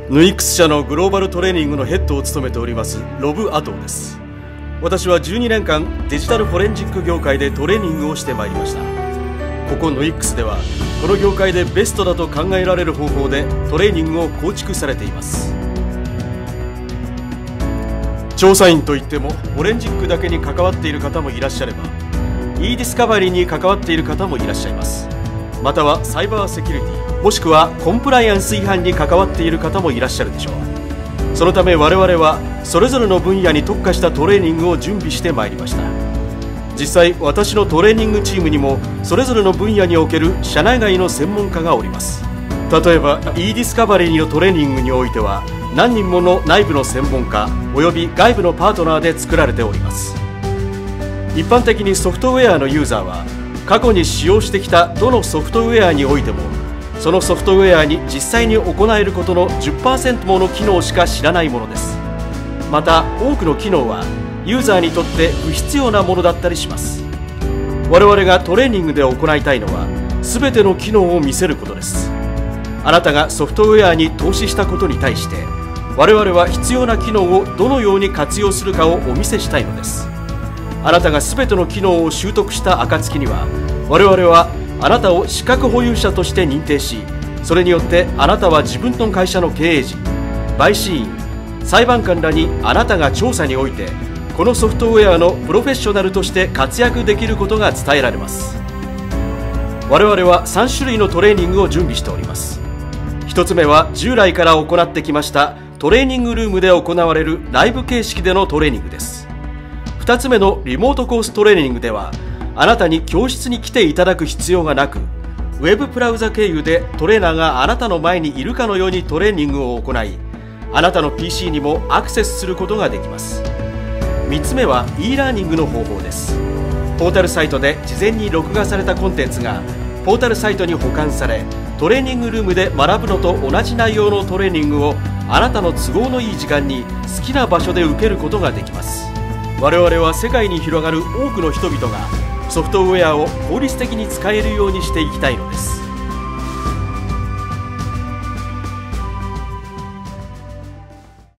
ヌイックス社のグローバルトレーニングのヘッドを務めておりますロブ・アトウです。私は12年間デジタルフォレンジック業界でトレーニングをしてまいりました。ここヌイックスではこの業界でベストだと考えられる方法でトレーニングを構築されています。調査員といってもフォレンジックだけに関わっている方もいらっしゃれば e ディスカバリーに関わっている方もいらっしゃいます。またはサイバーセキュリティもしくはコンプライアンス違反に関わっている方もいらっしゃるでしょう。そのため我々はそれぞれの分野に特化したトレーニングを準備してまいりました。実際私のトレーニングチームにもそれぞれの分野における社内外の専門家がおります。例えば e ディスカバリーのトレーニングにおいては何人もの内部の専門家および外部のパートナーで作られております。一般的にソフトウェアのユーザーは過去に使用してきたどのソフトウェアにおいてもそのソフトウェアに実際に行えることの 10% もの機能しか知らないものです。また多くの機能はユーザーにとって不必要なものだったりします。我々がトレーニングで行いたいのは全ての機能を見せることです。あなたがソフトウェアに投資したことに対して我々は必要な機能をどのように活用するかをお見せしたいのです。あなたが全ての機能を習得した暁には我々はあなたを資格保有者として認定し、それによってあなたは自分の会社の経営陣、陪審員、裁判官らにあなたが調査においてこのソフトウェアのプロフェッショナルとして活躍できることが伝えられます。我々は3種類のトレーニングを準備しております。1つ目は従来から行ってきましたトレーニングルームで行われるライブ形式でのトレーニングです。2つ目のリモートコーストレーニングではあなたに教室に来ていただく必要がなくウェブブラウザ経由でトレーナーがあなたの前にいるかのようにトレーニングを行いあなたの PC にもアクセスすることができます。3つ目は e ラーニングの方法です。ポータルサイトで事前に録画されたコンテンツがポータルサイトに保管されトレーニングルームで学ぶのと同じ内容のトレーニングをあなたの都合のいい時間に好きな場所で受けることができます。我々は世界に広がる多くの人々がソフトウェアを効率的に使えるようにしていきたいのです。